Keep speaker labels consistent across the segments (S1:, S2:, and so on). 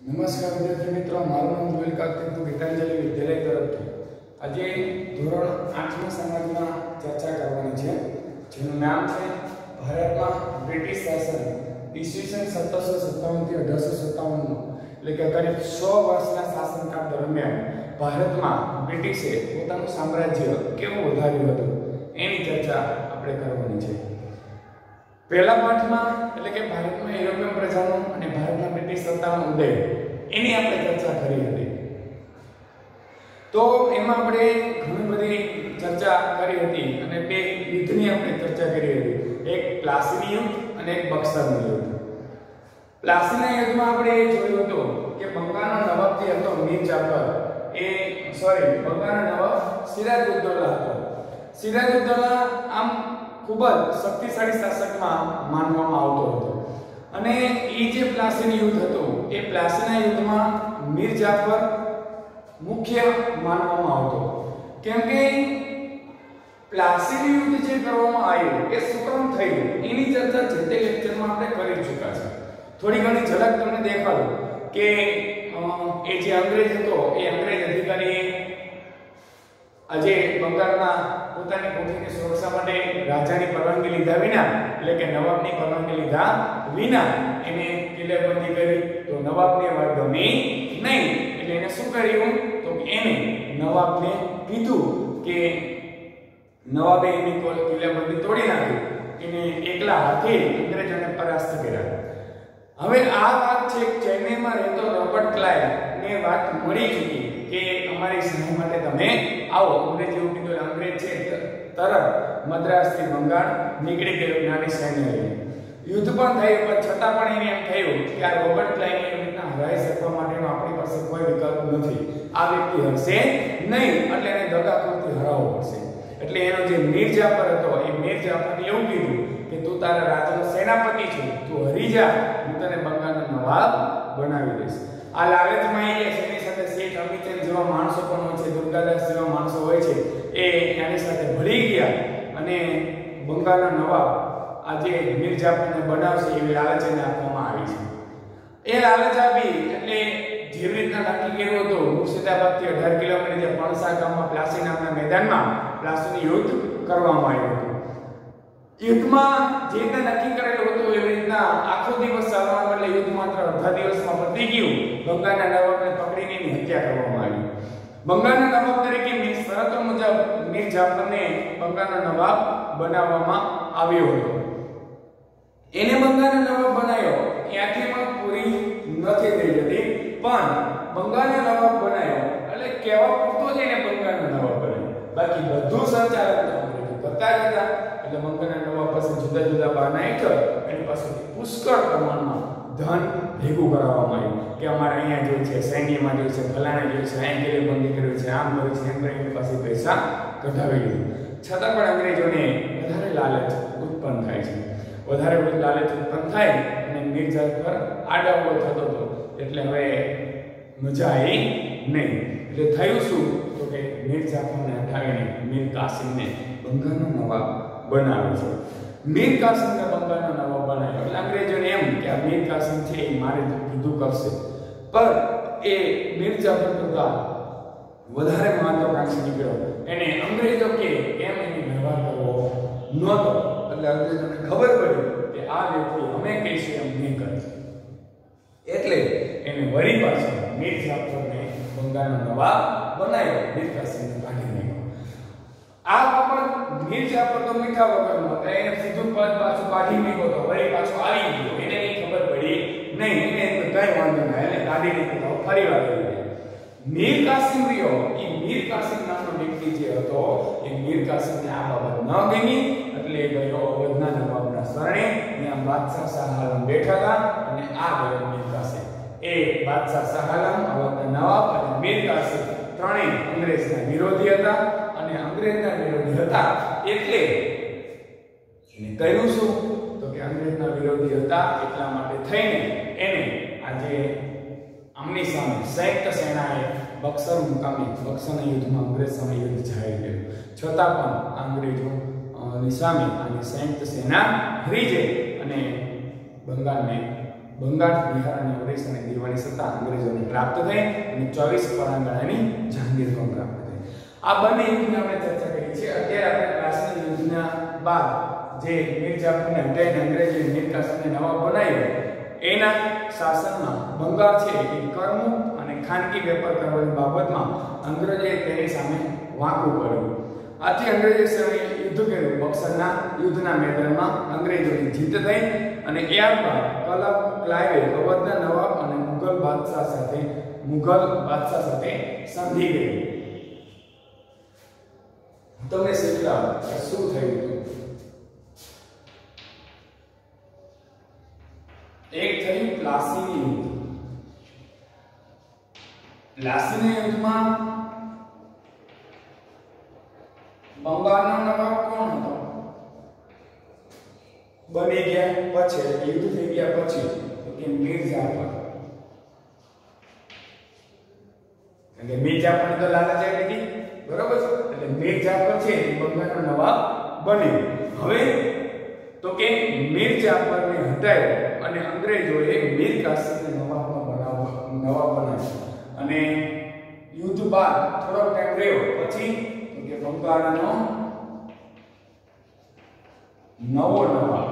S1: નમસ્કાર વિદ્યાર્થી મિત્રો, મારું નામ ગ-01 ગીતાંજલિ વિદ્યાલય તરફથી આજે ધોરણ 8ના સમાજમાં ચર્ચા કરવાની છે, જેનું નામ છે ભારતમાં બ્રિટિશ શાસન ઈસવીસન 1757 થી 1857 એટલે કે કરીબ 100 વર્ષના શાસનકાળ દરમિયાન ભારતમાં બ્રિટિશે પોતાનું સામ્રાજ્ય કેવું વધાર્યું હતું એની ચર્ચા આપણે કરવાની છે। પહેલા પાઠમાં એટલે કે ભારતમાં યુરોપિયન પ્રજાનો અને ભારતના બ્રિટિશ સત્તાનો ઉદય એની આપણે ચર્ચા કરી હતી। તો એમાં આપણે ઘણી બધી ચર્ચા કરી હતી અને બે યુદ્ધની આપણે ચર્ચા કરી હતી, એક પ્લાસીનું યુદ્ધ અને એક બક્સરનું યુદ્ધ। પ્લાસીના યુદ્ધમાં આપણે જોયું હતું કે બંગાળનો નવાબ જે હતો મીર જાફર બંગાળનો નવાબ સિરાજઉદ્દૌલા હતો। સિરાજઉદ્દૌલા આમ ખૂબ જ શક્તિશાળી શાસકમાં માનવામાં આવતો હતો અને એ જે પ્લાસીનું યુદ્ધ હતું એ પ્લાસીના યુદ્ધમાં મીર જાફર મુખ્ય માનવામાં આવતો, કેમ કે પ્લાસીનું યુદ્ધ જે કરવામાં આવ્યું એ શું કામ થયું એની ચર્ચા જે તે લેક્ચરમાં આપણે કરી ચૂક્યા છે। થોડી ઘણી ઝલક તમને દેખાડો કે એ જે અંગ્રેજ હતો એ અંગ્રેજ અધિકારી આજે બંગાળના પોતાની કોઠીની સુરક્ષા માટે રાજાની પરવાનગી લીધા વિના એટલે કે નવાબની પરવાનગી લીધા વિના એને કિલ્લેબંધી કરી, તો નવાબને વાત ગમી નહીં એટલે એને શું કર્યું તો એને નવાબને કીધું કે નવાબે એની કિલ્લેબંધી તોડી નાખી, એને એકલા હાથે અંગ્રેજોને પરાસ્ત કર્યા। હવે આ વાત છે ચેન્નઈમાં રહેતો રોબર્ટ ક્લાઇવ ને વાત મળી ચૂકી કે અમારી સહાય માટે તમે આવો। અંગ્રેજ એવું કીધું, અંગ્રેજ છે તરત મદ્રાસથી બંગાળ નીકળી ગયો નાની સૈન્ય લઈને। યુદ્ધ પણ થયું પણ છતાં પણ એને એમ થયું કે આ રોબર્ટ ક્લાઇવને એવી રીતના હરાઈ શકવા માટેનો આપણી પાસે કોઈ વિકલ્પ નથી, આ વ્યક્તિ હરશે નહીં એટલે એને દગાખોરથી હરાવવો પડશે। એટલે એનો જે મીર જાફર હતો એ મીર જાફરને એવું કીધું કે તું તારા રાજ્યનો સેનાપતિ છે, તું હરી જા, હું તને બંગાળનો નવાબ બનાવી દઈશ। આ લાલચમાં એ એની સાથે શેઠ અમીચંદ જેવા માણસો પણ હોય છે, દુર્ગાદાસ જેવા માણસો હોય છે, એ એની સાથે ભળી ગયા અને બંગાળના નવાબ આજે મીર જાફરને બનાવશે એવી લાલચ એને આપવામાં આવી છે। એ લાલચ આપી એટલે જેવી રીતના નક્કી કર્યું હતું મુર્શિદાબાદથી 18 કિલોમીટર જે પણસા ગામમાં પ્લાસી નામના મેદાનમાં પ્લાસીનું યુદ્ધ કરવામાં આવ્યું હતું। યુદ્ધમાં જે રીતે નક્કી કરેલું હતું એવી રીતના આખો દિવસ ચાલવાનો એટલે યુદ્ધ માત્ર અડધા દિવસમાં પતી ગયું। બંગાળના નવાબને પકડીને એની હત્યા કરવામાં આવી। બંગાળના નવાબ તરીકે શરતો મુજબ મીર જાફરને બંગાળનો નવાબ બનાવવામાં આવ્યો હતો। એને બંગાળનો નવાબ બનાવ્યો એ આખી વાત પૂરી નથી થઈ જતી, પણ બંગાળનો નવાબ બનાવ્યો એટલે કહેવા પૂરતો જ એને બંગાળનો નવાબ બનાવ્યો, બાકી બધું સંચાલન કરતા હતા। એટલે બંગાળના નવાબ પાસે જુદા જુદા બહાના હેઠળ એની પાસેથી પુષ્કળ પ્રમાણમાં ધન ભેગું કરાવવામાં આવ્યું કે અમારે અહીંયા જોઈએ છે, સૈન્યમાં જોઈએ છે, ફલાણે જોઈએ છે, અહીં કિલ્લેબંધી કર્યું છે, આમ કર્યું છે, એમ કરીને પાસે પૈસા કઢાવી લીધું। છતાં પણ અંગ્રેજોને વધારે લાલચ ઉત્પન્ન થાય છે, વધારે લાલચ ઉત્પન્ન થાય અને મીર જાફર આડાઅવળો થતો હતો એટલે હવે મજા આવી નહીં। એટલે થયું શું તો કે મીર જાફરને હટાવીને મીર કાસિમને બંગાળનો નવાબ બનાવ્યો છે। મીર કાસિમને બંગાળનો નવાબ બનાવ્યો એટલે અંગ્રેજોને એમ કે આ મીર કાસિમ છે એ મારે કીધું કરશે, પણ એ મીર જાફર કરતા વધારે મહત્વાકાંક્ષી નીકળ્યો, એને અંગ્રેજો કે એમ એની વ્યવહાર કરવો નહોતો। એટલે અંગ્રેજોને ખબર પડી કે આ વ્યક્તિ અમે કહીશું એમ નહીં કરે, એટલે એને વળી પાછો મીર જાફરને બંગાળનો નવાબ બનાવ્યો, મીર કાસિમને કાઢી નાખ્યો। આ બાબત મીર જાફર તો મીઠા વગરનો હતો, એને સીધું પદ પાછું કાઢી નાખ્યો તો વળી પાછો આવી ગયો, એને કઈ ખબર પડી નહીં, એને કઈ વાંધો ના, એને કાઢી નાખ્યો ફરી વાર આવી ગયા। મીર કાસિમ રહ્યો એ મીર કાસિમ નામનો વ્યક્તિ જે હતો એ મીર કાસિમને આ બાબત ન ગમી એટલે ગયો અવધના નવાબના શરણે, ત્યાં બાદશાહ શાહ આલમ બેઠા હતા અને આ ગયો મીર કાસિમ। એ બાદશાહ શાહ આલમ, અવધના નવાબ અને મીર કાસિમ ત્રણેય અંગ્રેજના વિરોધી હતા અને અંગ્રેજના વિરોધી હતા એટલે એને કહ્યું શું તો કે અંગ્રેજના વિરોધી હતા એટલા માટે થઈને એને આજે આમની સામે સંયુક્ત સેનાએ બક્સર મુકામે બક્સરના યુદ્ધમાં અંગ્રેજ સામે યુદ્ધ જાહેર કર્યું, છતાં પણ અંગ્રેજોની સામે આની સંયુક્ત સેના હારી ગઈ અને બંગાળને બંગાળ, બિહાર અને ઓડિશાની દીવાની સત્તા અંગ્રેજોને પ્રાપ્ત થઈ અને 24 પરંગણાની જહાંગીર પણ પ્રાપ્ત થઈ. આ બંને યુદ્ધની આપણે ચર્ચા કરી છે. અત્યારે આપણે પ્લાસીના યુદ્ધના બાદ જે મીર જાફરને હટાવીને અંગ્રેજોએ મીર કાસિમને નવાબ બનાવ્યો, એના શાસનમાં બંગાળ છે એ કરમુક્ત અને ખાનગી વેપાર કરવાની બાબતમાં અંગ્રેજોએ તેની સામે વાંકું કર્યું. આથી અંગ્રેજો સામે યુદ્ધ કર્યું. બક્સરના યુદ્ધના મેદાનમાં અંગ્રેજોની જીત થઈ અને ત્યારબાદ ક્લાઇવે અવધના નવાબ અને મુઘલ બાદશાહ સાથે સંધિ કરી. તમને સમજાવ કે શું થયું હતું. એક થયું પ્લાસીનું યુદ્ધ. પ્લાસીના યુદ્ધમાં બંગાળનો નવાબ કોણ હતો? બની ગયા પછી, યુદ્ધ થઈ ગયા પછી તો કે મીર જાફર. એટલે મીર જાફર તો લાલચ આવી ગઈ, બરોબર છે? એટલે મીર જાફર છે એ બંગાળનો નવાબ બન્યો. હવે તો કે મીર જાફરને હટાવ્યો અને અંગ્રેજોએ મીર કાસિમને નવાબ બનાવ્યો. અને યુદ્ધ બાદ થોડો ટાઈમ રહ્યો પછી તો કે બંગાળનો નવો નવાબ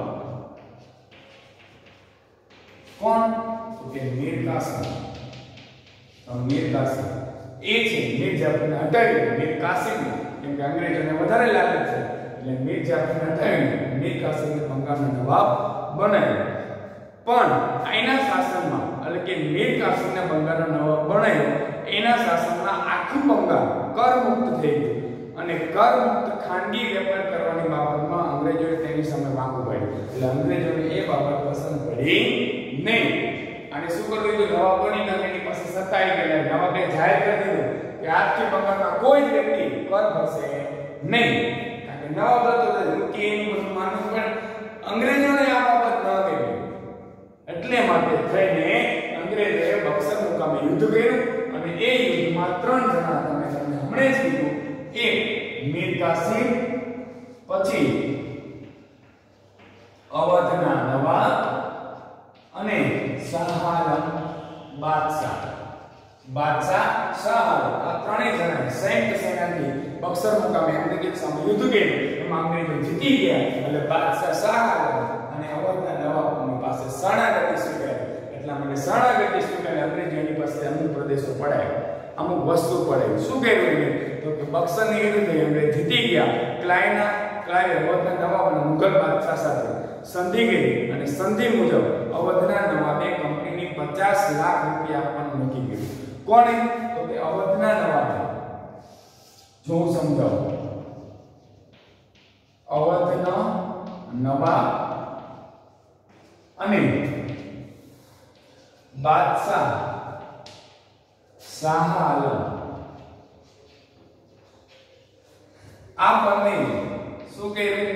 S1: કોણ? તો કે મીર કાસિમ. મીર કાસિમ એ છે મીર જાફરને હટાવ્યો. મીર કાસિમ કેમ કે અંગ્રેજોને વધારે લાગે છે એટલે મીર જાફરને હટાવીને મીર કાસિમને બંગાળનો નવાબ બનાવ્યો. પણ આના શાસનમાં એટલે કે મીર કાસિમને બંગાળનો નવાબ બનાવ્યો, એના શાસનમાં આખું બંગાળ કરમુક્ત થઈ ગયું અને કરમુક્ત ખાનગી વેપાર કરવાની બાબતમાં અંગ્રેજોએ તેની સામે વાંકું પાડ્યું. એટલે અંગ્રેજોને એ બાબત પસંદ પડી નહીં. અને શું કરવું હતું? નવાબ બની એની પાસે સત્તા આવી ગઈ. નવાબે જાહેર કરી દીધું કે આજથી બંગાળમાં કોઈ જ વ્યક્તિ કર ભરશે નહીં. કારણ કે નવાબ હતો કે એનું બધું માનવું, પણ અંગ્રેજોને આ બાબત ન ગમી. એટલે માટે થઈને અંગ્રેજોએ બક્સર મુકામે યુદ્ધ કર્યું અને એ યુદ્ધમાં 3 જણા તમને હમણે જ કીધું, એક મીર કાસિમ, પછી અવધના નવાબ અને શાહ આલમ બાદશાહ શાહ આલમ. આ ત્રણેય જણાએ સંયુક્ત સેનાથી બક્સર મુકામે અંગ્રેજો સામે યુદ્ધ કર્યું. એમાં અંગ્રેજો જીતી ગયા. એટલે બાદશાહ શાહ આલમ અને અવધના નવાબની પાસે શરણાગતિ સ્વીકારી. એટલા માટે શરણાગતિ સ્વીકારી અંગ્રેજો એની પાસે અમુક પ્રદેશો પડાયા, અમુક વસ્તુ પડાવી. શું કર્યું એને? તો કે બક્સરની યુદ્ધ અંગ્રેજ જીતી ગયા. ક્લાઇવે અવધના નવાબ અને મુઘલ બાદશાહ સાથે સંધિ કરી અને સંધિ મુજબ અવધના નવાબે કંપનીની 50 લાખ રૂપિયા આપવાનું નક્કી કર્યું. કોણે? તો કે અવધના નવાબે. જો હું સમજાવું, અવધના નવાબ અને બાદશાહ શાહ આલમ આ બંને શું કર્યું?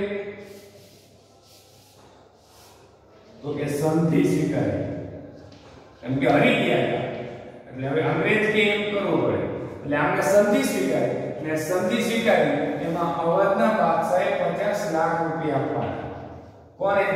S1: તો કે સંધિ સ્વીકારી. કેમ કે હરી ગયા હતા એટલે હવે અંગ્રેજ કે એમ કરવું પડે એટલે આમને સંધિ સ્વીકારી. અને સંધિ સ્વીકારી એમાં અવધના બાદશાહે 50 લાખ રૂપિયા આપવાના. કોને?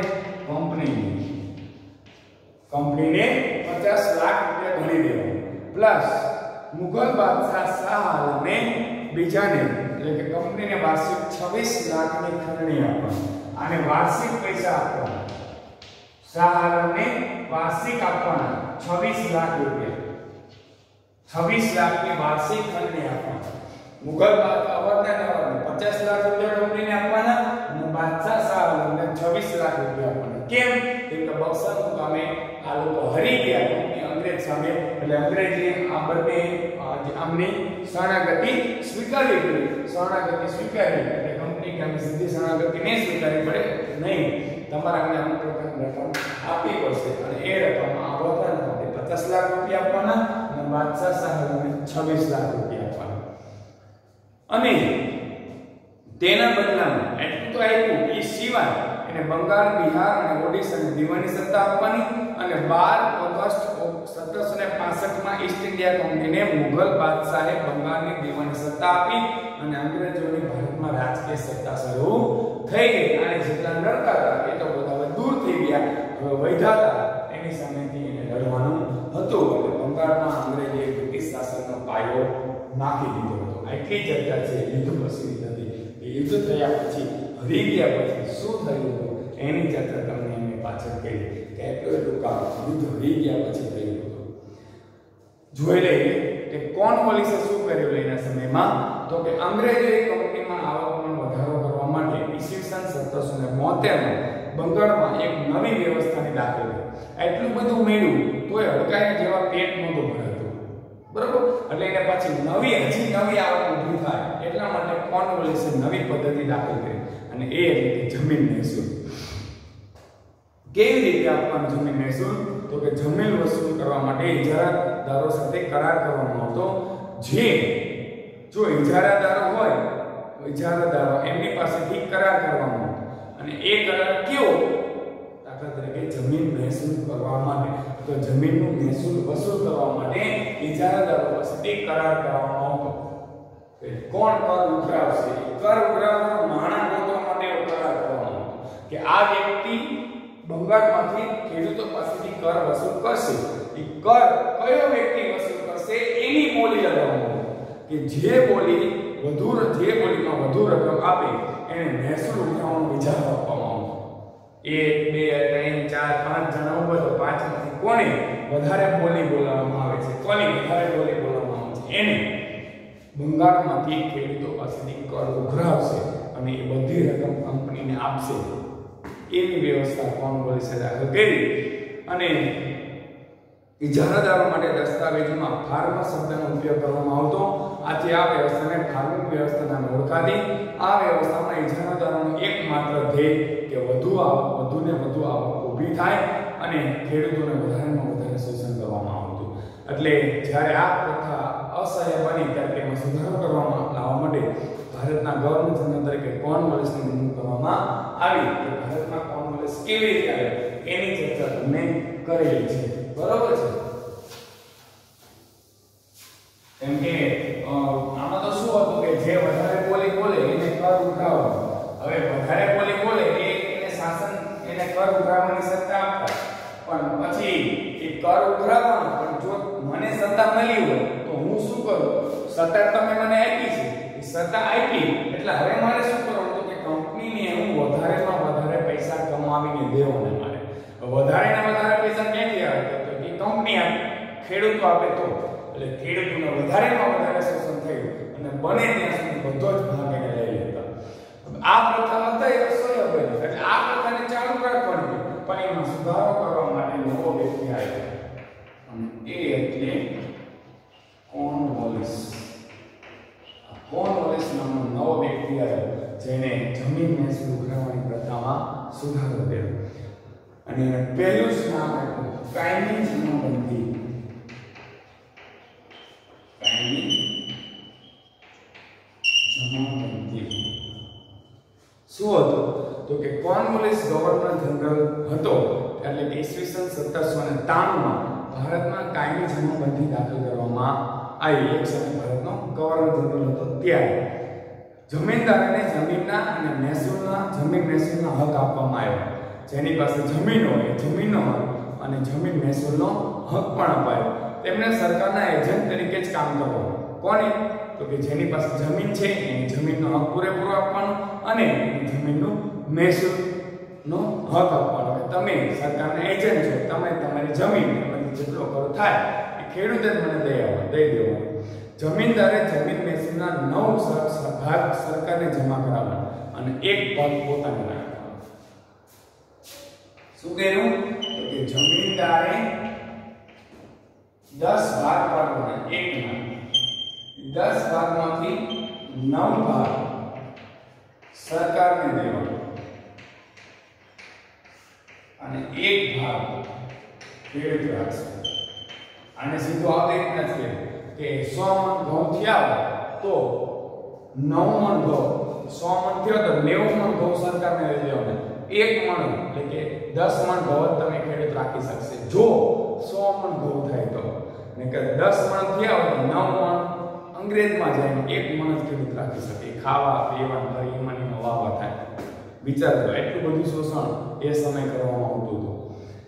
S1: કંપનીને 50 લાખ રૂપિયા ભરી દેવા. પ્લસ મુઘલ બાદશાહ શાહ આલમે બીજાને એટલે કે કંપનીને વાર્ષિક 26 લાખની ખંડણી આપવાની. આને વાર્ષિક પૈસા આપવાના. શાહ આલમને વાર્ષિક આપવાના 26 લાખ રૂપિયા. 26 લાખની વાર્ષિક ખંડણી આપવાની. મુઘલ અવધના નવાબને 50 લાખ રૂપિયા કંપનીને આપવાના અને બાદશાહ શાહ આલમને 26 લાખ રૂપિયા આપવાના. કેમ? કે બક્સર મુકામે આ લોકો હરી ગયા કંપની અંગ્રેજ સામે. એટલે અંગ્રેજે આ બંને આમની શરણાગતિ સ્વીકારવી પડી. શરણાગતિ સ્વીકારી એટલે કંપની કે અમે સીધી શરણાગતિ નહીં સ્વીકારવી પડે નહીં, તમારે અમને અમુક પ્રકારની રકમ આપવી પડશે. અને એ રકમમાં અવધના નવાબે 50 લાખ રૂપિયા આપવાના અને બાદશાહ શાહ આલમને 26 લાખ રૂપિયા આપવાના. અને તેના બદલામાં એટલું તો આપ્યું, એ સિવાય એને બંગાળ, બિહાર અને ઓડિશાની દીવાની સત્તા આપવાની અને 12 ઓગસ્ટ 1765 માં ઈસ્ટ ઇન્ડિયા કંપનીને મુઘલ બાદશાહે બંગાળની દીવાની સત્તા આપી અને અંગ્રેજોની ભારતમાં રાજકીય સત્તા શરૂ થઈ ગઈ. અને જેટલા લડતા હતા એ તો બધા દૂર થઈ ગયા વધ્યા હતા એની સામેથી એને લડવાનું હતું અને બંગાળમાં અંગ્રેજોએ બ્રિટિશ શાસનનો પાયો નાખી દીધો હતો. આટલી ચર્ચા છે યુદ્ધ પછીની હતી. યુદ્ધ થયા પછી હરી ગયા પછી શું થયું હતું એની ચર્ચા તમને એમને પાછળ કરી કે એટલું કામ યુદ્ધ હરી ગયા પછી થયું હતું. જોઈ લઈએ કે કોર્નવોલિસે શું કર્યું એના સમયમાં. તો કે અંગ્રેજોએ કંપનીમાં આવકમાં વધારો કરવા માટે ઈસવીસન 1772 બંગાળમાં એક નવી વ્યવસ્થાની દાખલ કરી. એટલું બધું મેળ્યું તોય હડકાયા જેવા પેટ નહોતું ભરાતું. બરોબર? એટલે એને પછી હજી નવી આવક ઊભી થાય એટલા માટે કોર્નવોલિસે નવી પદ્ધતિ દાખલ કરી અને એ એટલે જમીન મહેસૂલ. કેવી રીતે આપવાનું જમીન મહેસૂલ? તો કે જમીન વસૂલ કરવા માટે ઇજારાદારો સાથે કરાર કરવામાં આવતો. જે જો ઇજારાદારો હોય ઇજારાદારો એમની પાસેથી કરાર કરવામાં આવતો અને એ કરાર કેવો? દાખલા તરીકે જમીન મહેસૂલ કરવા માટે તો જમીનનું મહેસૂલ વસૂલ કરવા માટે ઇજારાદારો પાસેથી કરાર કરવામાં આવતો. કોણ કર ઉઘરાવશે? કર ઉઘરાવવાનો નાણાં ગોતવા માટે કરાર કરવામાં આવતો કે આ વ્યક્તિ બંગાળમાંથી ખેડૂતો પાસેથી કર વસૂલ કરશે. એ કર કયો વ્યક્તિ વસૂલ કરશે એની બોલી લગાવવામાં આવે કે જે બોલીમાં વધુ રકમ આપે એને મહેસૂલ ઉઘરાવવાનો વિચાર આપવામાં આવતો. 1 2 3 4 5 જણા ઉભો તો પાંચમાંથી કોને વધારે બોલી બોલાવવામાં આવે છે, કોની વધારે બોલી બોલાવવામાં આવે છે એને બંગાળમાંથી ખેડૂતો પાસેથી કર ઉઘરાવશે અને એ બધી રકમ કંપનીને આપશે. એની વ્યવસ્થા કોર્નવોલિસે દાખલ કરી અને ઇજારાદારો માટે દસ્તાવેજોમાં ફાર્મર શબ્દનો ઉપયોગ કરવામાં આવતો. આથી આ વ્યવસ્થાને ફાર્મિંગ વ્યવસ્થા નામે ઓળખાતી. આ વ્યવસ્થામાં ઇજારાદારોનો એકમાત્ર ધ્યેય કે વધુ આવક ઊભી થાય અને ખેડૂતોને વધારેમાં વધારે શોષણ કરવામાં આવતું. એટલે જ્યારે આ પ્રથા અસહ્ય બની ત્યારે તેમાં સુધારો લાવવા માટે ભારતના ગવર્નર જનરલ તરીકે કોર્નવોલિસની નિમણૂક કરવામાં આવી. કે ભારતમાં કોર્નવોલિસ કેવી રીતે આવે એની ચર્ચા તમને કરેલી છે. બરોબર છે? કેમ કે આમાં તો શું હતું કે જે વધારે બોલી બોલે એને કર ઉઘરાવવાનો. હવે વધારે બોલી બોલે એને શાસન એને કર ઉઘરાવવાની સત્તા આપતા. પણ પછી એ કર ઉઘરાવવાનો પણ જો મને સત્તા મળી હોય તો હું શું કરું? સત્તા તમે મને આપી છે, એ સત્તા આપી એટલે હવે મારે શું કરવાનું? તો કે કંપનીને હું વધારેમાં વધારે પૈસા કમાવીને દેવાને મારે. વધારે ને વધારે પૈસા ક્યાંથી આવે? તો કે કંપની આપે, ખેડૂતો આપે. તો એટલે ખેડૂતોને વધારેમાં વધારે શોષણ થયું અને બને ત્યાં સુધી બધો જ ભાગ એને લઈ લેતા. આ પ્રથા હતા એ અસહ્ય બની એટલે આ પ્રથાને ચાલુ રાખવાની પણ એમાં સુધારો કરવા માટે નવો વ્યક્તિ આવ્યો અને એ એટલે કોર્નવોલિસ. કોર્નવોલિસ નામનો નવો વ્યક્તિ આવ્યો જેને જમીન મહેસૂલ ઉઘરાવવાની પ્રથામાં સુધારો કર્યો અને પહેલું જ નામ આપ્યું કાયમી જમાબંધી. શું હતું? તો કે કોર્નવોલિસ ગવર્નર જનરલ હતો એટલે કે ઈસવીસન 1793માં ભારતમાં કાયમી જમાબંધી દાખલ કરવામાં આવી. એક સમય ભારતનો ગવર્નર જનરલ હતો ત્યારે જમીનદારોને જમીન મહેસૂલના હક આપવામાં આવ્યા. જેની પાસે જમીન હોય જમીનનો હક અને જમીન મહેસૂલનો હક પણ અપાયો. તેમને સરકારના એજન્ટ તરીકે જ કામ કરવાનું. કોને? તો કે જેની પાસે જમીન છે એને જમીનનો હક પૂરેપૂરો આપવાનો અને જમીનનું મહેસૂલનો હક આપવાનો. તમે સરકારના એજન્ટ છો, તમે તમારી જમીન જેટલો કર થાય એ ખેડૂતે જ મને દઈ દેવાનો. જમીનદારે જમીન મહેસૂલના 9 ભાગ સરકારને જમા કરાવવાના અને 1 ભાગ પોતાને રાખવાનો. શું કહેવું? તો કે જમીનદારે 10 ભાગ પાડવાના. 10 ભાગમાંથી 9 ભાગ સરકારને દેવાનો અને 1 ભાગ ખેડૂત રાખશે. આને સીધું આ રીતના જ કે 100 મણ ઘઉં થયા તો 9 મણ ઘઉં 100 મણ થયો તો 90 મણ ઘઉં સરકારને લઈ દેવાના. 1 મણ એટલે કે 10 મણ ઘઉં તમે ખેડૂત રાખી શકશે જો 100 મણ ઘઉં થાય તો. ને કે 10 મણ થયા હોય તો 9 મણ અંગ્રેજમાં જાય 1 મણ જ ખેડૂત રાખી શકે. ખાવા પીવા ફરીમાં વાવા થાય. વિચાર કરો એટલું બધું શોષણ એ સમય કરવામાં આવતું હતું.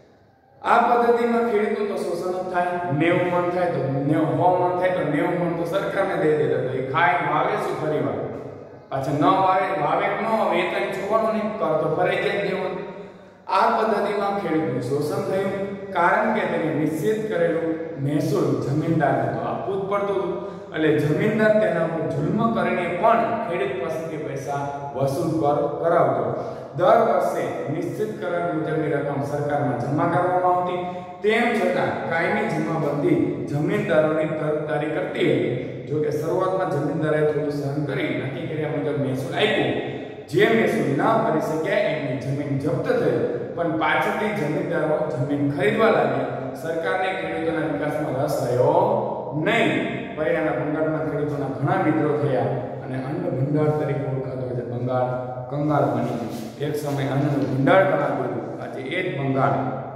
S1: આ પદ્ધતિમાં ખેડૂતો તો શોષણ જ થાય, 90 મણ થાય તો 100 મણ થાય તો 90 મણ તો સરકારને દઈ દેતા, તો એ ખાય વાવે શું ફરીવાર, પાછા ન વાવે ન આવે એ કઈ જોવાનું નહીં, કર તો ફરજિયાત દેવાનું. આ પદ્ધતિમાં ખેડૂતનું શોષણ થયું, કારણ કે તેને નિશ્ચિત કરેલું મહેસૂલ જમીનદારને તો આપવું જ પડતું હતું. એટલે જમીનદાર તેના પર જુલ્મ કરીને પણ ખેડૂત પાસેથી પૈસા વસૂલ કરાવતો. દર વર્ષે નિશ્ચિત કરાર મુજબની રકમ સરકારમાં જમા કરવામાં આવતી. તેમ છતાં કાયમી જમાબંધી જમીનદારોની તરફદારી કરતી હતી. જો કે શરૂઆતમાં જમીનદારે થોડું સહન કરી નક્કી કર્યા મુજબ મહેસૂલ આપ્યું. જે મહેસૂલ ન ભરી શક્યા એમની જમીન જપ્ત થઈ, પણ પાછળથી જમીનદારો જમીન ખરીદવા લાગ્યા. સરકારને ખેડૂતોના વિકાસમાં રસ રહ્યો નહીં. પરિણામે બંગાળના ખેડૂતોના ઘણા વિદ્રોહ થયા અને અન્ન ભંડાર તરીકે ઓળખાતો હોય છે બંગાળ કંગાળ બની ગયું. એક સમય અન્નનું ભંડાર ગણાતું હતું, આજે એ જ બંગાળ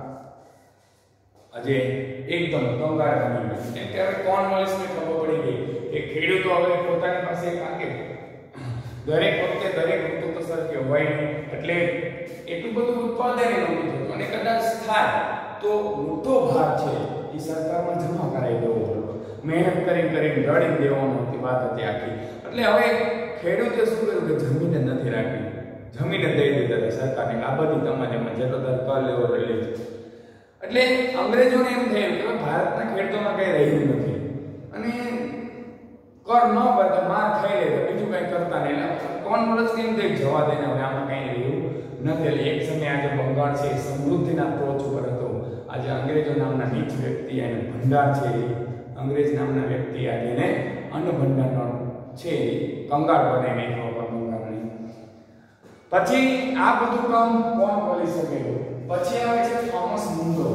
S1: આજે એકદમ કંગાળ બની ગયું. ત્યારે કોર્નવોલિસને ખબર પડી ગઈ કે ખેડૂતો હવે પોતાની પાસે કાકે દરેક વખતે દરેક ઋતુ તો સરખી હોય નહીં, એટલે એટલું બધું ઉત્પાદન નહોતું થતું, અને કદાચ થાય તો મોટો ભાગ છે એ સરકારમાં જમા કરાવી દેવો પડતો. મહેનત કરીને રડી દેવાનો હતી વાત હતી આખી. એટલે હવે ખેડૂતે શું કર્યું કે જમીન નથી રાખી, જમીન દઈ દીધી હતી સરકારને, આ બધી તમારે જેટલો દર કર લેવો લઈ. એટલે અંગ્રેજોને એમ થયું કે ભારતના ખેડૂતોમાં કઈ રહ્યું નથી, અને કર ન ભરતા માર ખાઈ લે, બીજું કઈ કરતા નહીં. કોણ વર્ષ કેમ દે જવા દેને, હવે આમાં કઈ રહ્યું નથી. એટલે એક સમય આજે બંગાળ છે સમૃદ્ધિના ટોચ ઉપર હતો. આજે અંગ્રેજો નામના નીચ વ્યક્તિ એને ભંડાર છે, અંગ્રેજ નામના વ્યક્તિ આજે એને અન્ન ભંડારનો છે કંગાળ બનાવી નાખ્યો બંગાળની. પછી આ બધું કામ કોણ કરી શકે? પછી આવે છે થોમસ મુન્રો.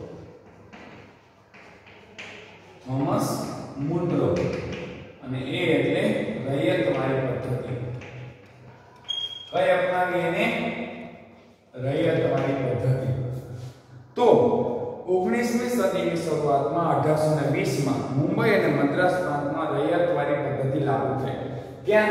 S1: થોમસ મુન્રો, અને એ એટલે રૈયતવાળી પદ્ધતિ. કઈ અપનાવી એને? રૈયતવાળી પદ્ધતિ. તો 19મી સદીની શરૂઆતમાં 1820માં મુંબઈ અને મદ્રાસ પ્રાંતમાં રૈયતવાળી પદ્ધતિ લાગુ થઈ. ક્યાં?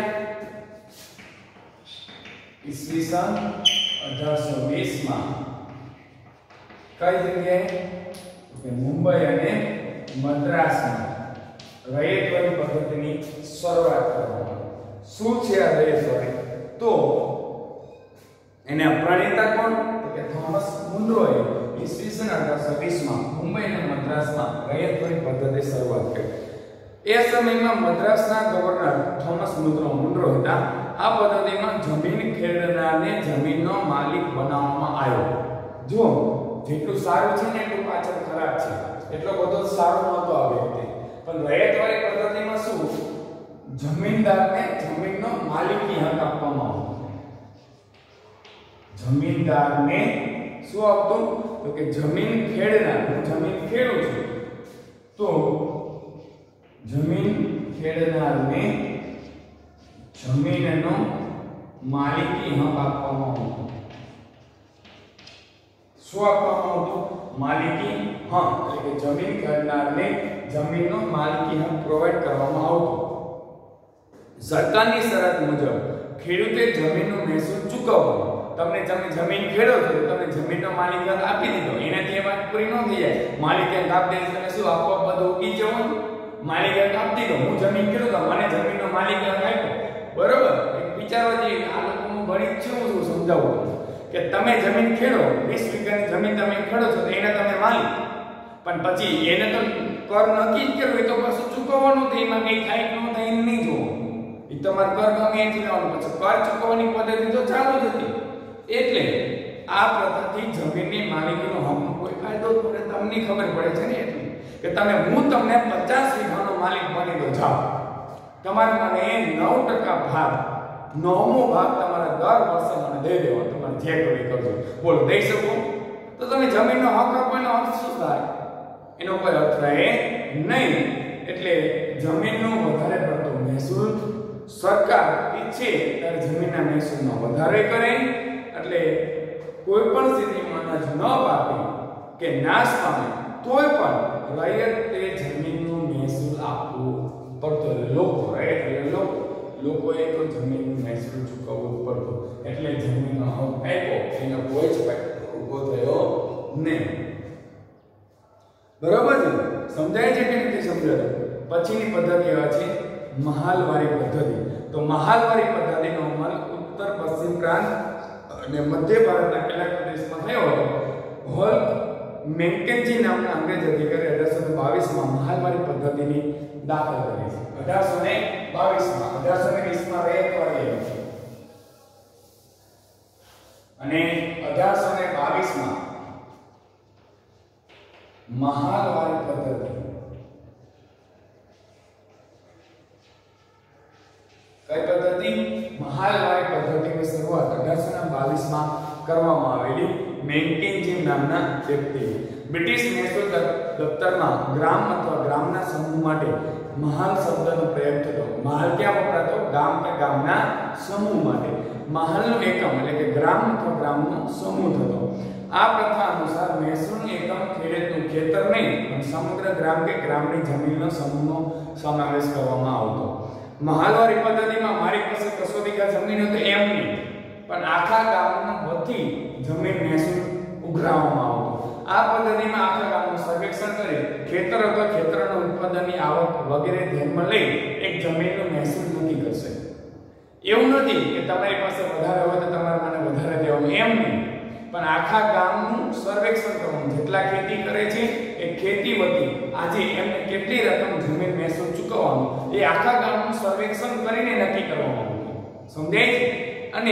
S1: ઈસવીસન 1820માં કઈ જગ્યાએ? કે મુંબઈ અને મદ્રાસમાં રૈયતવાળી પદ્ધતિની શરૂઆત કરવામાં. શું છે આ રૈયતવાળી? તો એના પ્રણેતા કોણ? તો કે થોમસ મુન્રોએ ઈસવીસન 1820માં મુંબઈ અને મદ્રાસમાં રૈયતવાળી પદ્ધતિ શરૂઆત કરી. એ સમયમાં મદ્રાસના ગવર્નર થોમસ મુન્રો હતા. આ પદ્ધતિમાં જમીન ખેડનારને જમીનનો માલિક બનાવવામાં આવ્યો. જો જેટલું સારું છે ને એટલું પાછળ ખરાબ છે. એટલો બધો સારો નહોતો આ વ્યક્તિ, પણ રૈયતવાળી પદ્ધતિમાં શું? જમીનદારને જમીનનો માલિકી હક આપવામાં આવ્યો. જમીનદારને શું આપતું? તો કે જમીન ખેડનાર, હું જમીન ખેડું છું તો જમીન ખેડનારને જમીનનો માલિકી હક આપવામાં આવતો. શું આપવામાં આવતું? માલિકી હક, એટલે કે જમીન ખેડનારને જમીનનો માલિકી હક પ્રોવાઈડ કરવામાં આવતો. સરકારની શરત મુજબ ખેડૂતે જમીનનો મહેસૂલ ચૂકવવાનો. તમને તમે જમીન ખેડો છો તો તમને જમીનનો માલિક હક આપી દીધો, એનાથી એ વાત પૂરી ન થઈ જાય. માલિક હક આપી દે તમે શું આપવા બધું ઉગી જવાનું? માલિક હક આપી દીધો, હું જમીન ખેડું તો મને જમીનનો માલિક હક આપ્યો. બરોબર? એક વિચારવા જેવી આ લોકોનું ગણિત છે. હું સમજાવું કે તમે જમીન ખેડો, 20 વીઘાની જમીન તમે ખેડો છો તો એને તમે માલિક, પણ પછી એને તો કર નક્કી જ કર્યું, તો પાછું ચૂકવવાનું, તો એમાં કઈ થાય કે ન થાય એને નહીં જોવાનું. એ તમારે કર ગમે એ જ લેવાનું. પછી કર ચૂકવવાની પદ્ધતિ તો ચાલુ જ હતી. એટલે આ પ્રથાથી જમીનની માલિકીનો હકનો કોઈ ફાયદો પડે તમને ખબર પડે છે ને, એટલે કે તમે હું તમને 50 વીઘાનો માલિક બની દો, જાઓ તમારે મને 9% ભાગ, 9મો ભાગ તમારે દર વર્ષે મને દઈ દેવો, તમારે જે કોઈ કરજો. બોલો દઈ શકો? તો તમે જમીનનો હક આપવાનો અર્થ શું થાય? એનો કોઈ અર્થ રહે નહીં. એટલે જમીનનો વધારે પડતો મહેસૂલ સરકાર ઈચ્છે ત્યારે જમીનના મહેસૂલનો વધારે કરે. એટલે કોઈ પણ સ્થિતિમાં અનાજ ન પાકે કે નાશ પામે તોય પણ રૈયતે જમીનનું મહેસૂલ આપવું પડતો. લોકોએ તો જમીનનું મહેસૂલ ચૂકવવું પડતું. એટલે જમીનનો હક આપ્યો, એનો કોઈ જ ફાયદો ઊભો થયો નહીં. બરાબર છે, સમજાય છે કે નથી સમજાય? પછીની પદ્ધતિ આવે છે મહાલવારી પદ્ધતિ. તો મહાલવારી પદ્ધતિનો અમલ ઉત્તર પશ્ચિમ પ્રાંત અને મધ્ય ભારતના કેટલાક પ્રદેશમાં થયો હતો. હોલ મેન્કેન્જી નામના અંગ્રેજ અધિકારી 1822 માં મહાલવારી પદ્ધતિની દાખલ કરી છે. 1822 માં 1820 માં રૈયતવારી હતી અને 1822 માં મહાલવારી પદ્ધતિ. કઈ પદ્ધતિ? મહાલવારી પદ્ધતિની શરૂઆત 1822 માં કરવામાં આવેલી મેન્કેન્જી નામના વ્યક્તિ. બ્રિટિશ મહેસૂલ દફતરમાં ગ્રામ અથવા ગ્રામના સમૂહ માટે મહાલ શબ્દનો પ્રયોગ થતો. મહાલ ક્યાં વપરાતો? ગામ કે ગામના સમૂહ માટે. મહાલનો એકમ એટલે કે ગ્રામ અથવા ગ્રામનો સમૂહ થતો. આ પ્રથા અનુસાર મહેસૂલનું એકમ ખેડૂતનું ખેતર નહીં પણ સમગ્ર ગ્રામ કે ગ્રામની જમીનનો સમૂહનો સમાવેશ કરવામાં આવતો. મહાલવારી પદ્ધતિમાં મારી પાસે 200 વીઘા જમીન હોય તો એમ નહીં, પણ આખા ગામના વતી જમીન મહેસૂલ ઉઘરાવવામાં આવતો. આ પદ્ધતિમાં આખા ગામનું સર્વેક્ષણ કરી ખેતર અથવા ખેતરના ઉત્પાદનની આવક વગેરે ધ્યાનમાં લઈ એક જમીનનો મહેસૂલ નક્કી કરશે. એવું નથી કે તમારી પાસે વધારે હોય તો તમારે મને વધારે દેવાનું, એમ નહીં, પણ આખા ગામનું સર્વેક્ષણ કરવાનું. જેટલા ખેતી કરે છે એ ખેતી વતી આજે એમને કેટલી રકમ જમીન મહેસૂલ ચૂકવવાનું એ આખા ગામનું સર્વેક્ષણ કરીને નક્કી કરવામાં આવતું. સમજાય છે? અને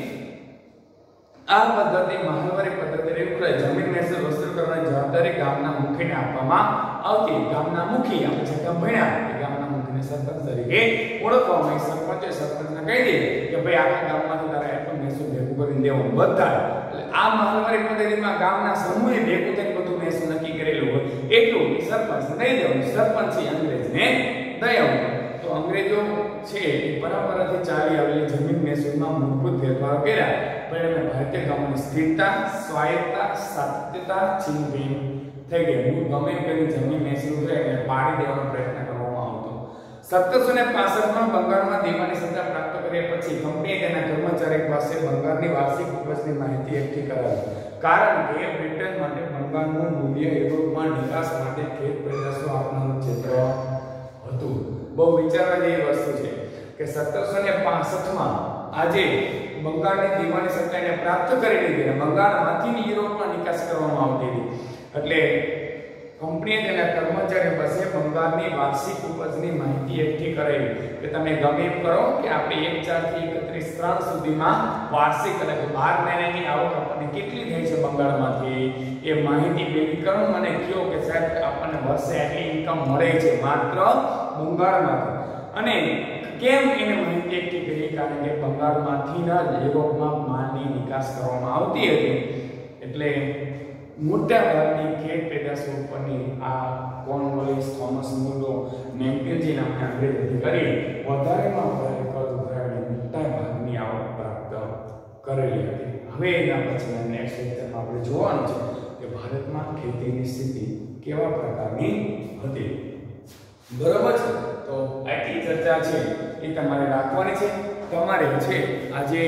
S1: આ પદ્ધતિ મહાલવારી પદ્ધતિને ઉકળે જમીન મહેસૂલ વસૂલ કરવાની જવાબદારી ગામના મુખીને આપવામાં આવતી. ગામના મુખી આપણે જેટલા ભણ્યા એ ગામના મુખીને સરપંચ તરીકે ઓળખવામાં આવે. સરપંચે સરપંચને કહી દે કે ભાઈ આખા ગામમાંથી તારે એટલું મહેસૂલ ભેગું કરીને દેવાનું બધા. એટલે આ મહાલવારી પદ્ધતિમાં ગામના સમૂહે ભેગું થઈને બધું મહેસૂલ નક્કી કરેલું હોય એટલું સરપંચને દઈ દેવાનું. સરપંચ અંગ્રેજને દઈ આવવાનું. તો અંગ્રેજો છે એ પરંપરાથી ચાલી આવેલી જમીન મહેસૂલમાં મૂળભૂત ફેરફારો કર્યા. પરિણામે ભારતીય ગામોની સ્થિરતા, સ્વાયત્તતા, સાતત્યતા છીનભીન થઈ ગઈ. હું ગમે કરી જમીન મહેસૂલ થાય એટલે પાડી દેવાનો પ્રયત્ન કરવામાં આવતો. 1765 માં બંગાળમાં દીવાની સત્તા પ્રાપ્ત કર્યા પછી કંપનીએ તેના કર્મચારી પાસે બંગાળની વાર્ષિક ઉપજની માહિતી એકઠી કરાવી. કારણ કે બ્રિટન માટે બંગાળનું મૂલ્ય યુરોપમાં નિકાસ માટે ખેત પેદાશો આપનારું ક્ષેત્ર હતું. બહુ વિચારવા જેવી વસ્તુ છે કે 1765 માં આજે બંગાળની દીવાની સત્તાને પ્રાપ્ત કરી લીધી. બંગાળમાંથી યુરોપમાં નિકાસ કરવામાં આવતી હતી. એટલે કંપનીએ તેના કર્મચારીઓ પાસે બંગાળની વાર્ષિક ઉપજની માહિતી એકઠી કરાવી કે તમે ગમે એમ કરો કે આપણે 1/4 થી 31/3 સુધીમાં વાર્ષિક એટલે કે 12 મહિનાની આવક આપણને કેટલી થઈ છે બંગાળમાંથી એ માહિતી ભેગી કરો. મને કહો કે સાહેબ આપણને વર્ષે આટલી ઇન્કમ મળે છે માત્ર બંગાળમાંથી. અને કેમ એને માહિતી એકઠી કરી? કારણ કે બંગાળમાંથી જ યુરોપમાં માલની નિકાસ કરવામાં આવતી હતી. એટલે મોટા ભાગની ખેત પેદાશો ઉપરની આ કોર્નવોલિસ, થોમસ મુરો, મેન્કેન્જી નામના અંગ્રેજ અધિકારી વધારેમાં વધારે કર ઉઘરાવીને મોટા ભાગની આવક પ્રાપ્ત કરેલી હતી. હવે એના પછી નેક્સ્ટ લેક્ચરમાં આપણે જોવાનું છે કે ભારતમાં ખેતીની સ્થિતિ કેવા પ્રકારની હતી. બરાબર છે? તો આટલી ચર્ચા છે એ તમારે રાખવાની છે. તમારે છે આજે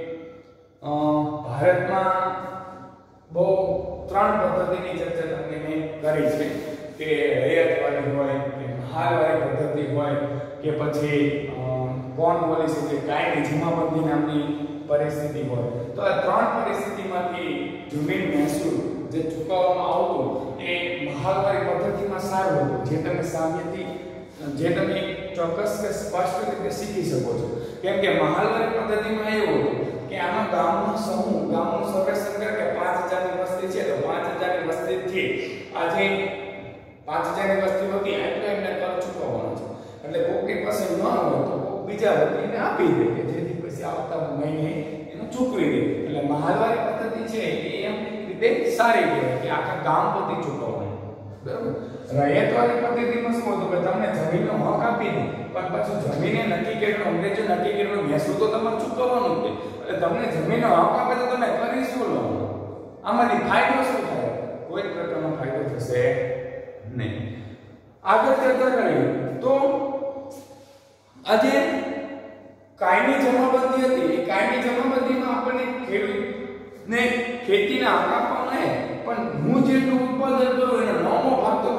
S1: ભારતમાં બહુ 3 પદ્ધતિની ચર્ચા તમને મેં કરી છે કે રૈયતવારી હોય કે મહાલવારી પદ્ધતિ હોય કે પછી કોર્નવોલિસ એટલે કાયમી જમાબંધી નામની પરિસ્થિતિ હોય. તો આ 3 પરિસ્થિતિમાંથી જમીન મહેસૂલ જે ચૂકવવામાં આવતું એ મહાલવારી પદ્ધતિમાં સારું હતું. જે તમે સાબિતી જે તમે ચોક્કસ કે સ્પષ્ટ રીતે શીખી શકો છો. કેમ કે મહાલવારી પદ્ધતિમાં એવું હતું કે આમાં ગામનો સમૂહ ગામનું સર્વેક્ષણ કરે કે 5000 ની વસ્તી છે તો 5000 ની વસ્તીથી આજે 5000 ની વસ્તી હતી એટલે એમને કર ચૂકવવાનો છે. એટલે કોકની પાસે ન હોય તો કોક બીજા વ્યક્તિને આપી દે કે જેથી પછી આવતા મહિને એનું ચૂકવી દે. એટલે મહાલવારી પદ્ધતિ છે એ એમ રીતે સારી કહેવાય કે આખા ગામ પરથી ચૂકવવાનું. બરાબર? રૈયતવારી પદ્ધતિમાં શું હતું કે તમને જમીનનો હક આપી દે પણ પછી જમીને નક્કી કરેલું અંગ્રેજો નક્કી કરેલું મહેસૂલ તો તમારે ચૂકવવાનું જ. એટલે તમને જમીનનો હક આપે તો તમે કરી શું લો? આમાંથી ફાયદો શું થાય? કોઈ પ્રકારનો ફાયદો થશે નહીં. આગળ ચર્ચા કરીએ તો આજે કાયમી જમાબંધી હતી. એ કાયમી જમાબંધીમાં આપણને ખેડૂતને ખેતીના હક આપવાના પણ હું જેટલું ઉત્પાદન કરું એનો 9મો ભાગ તો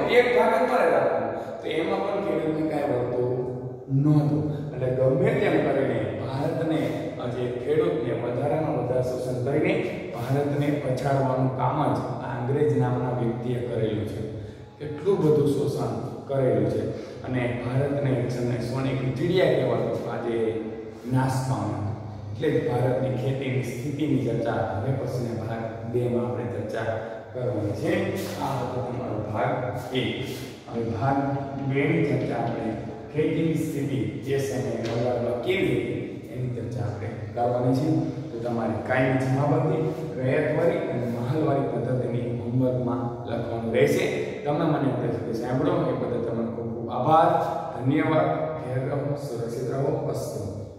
S1: એક ભાગ જ મારે રાખવાનો, તો એમાં પણ ખેડૂતને કાંઈ વળતું નહોતું. એટલે ગમે તેમ કરીને ભારતને જે ખેડૂતને વધારામાં વધારે શોષણ કરીને ભારતને પછાડવાનું કામ જ આ અંગ્રેજ નામના વ્યક્તિએ કરેલું છે. એટલું બધું શોષણ કરેલું છે અને ભારતને સોની ચીડિયા કહેવાતો આજે નાશ પામ્યો. એટલે જ ભારતની ખેતીની સ્થિતિની ચર્ચા હવે પછી ભાગ 2 માં આપણે ચર્ચા કરવાની છે. આ હતો તમારો ભાગ 1. હવે ભાગ 2 ની ચર્ચા આપણે ખેતીની સ્થિતિ જે સમયે બગાડવા કેવી હતી એની ચર્ચા આપણે કરવાની છે. તો તમારે કાયમી જમાબંધી, રૈયતવારી અને મહાલવારી પદ્ધતિની હોમવર્કમાં લખવાનું રહેશે. તમે મને અત્યાર સુધી સાંભળો એ બદલ તમારો ખૂબ ખૂબ આભાર. ધન્યવાદ. ઘેર રહો, સુરક્ષિત રહો. અસ્તુ.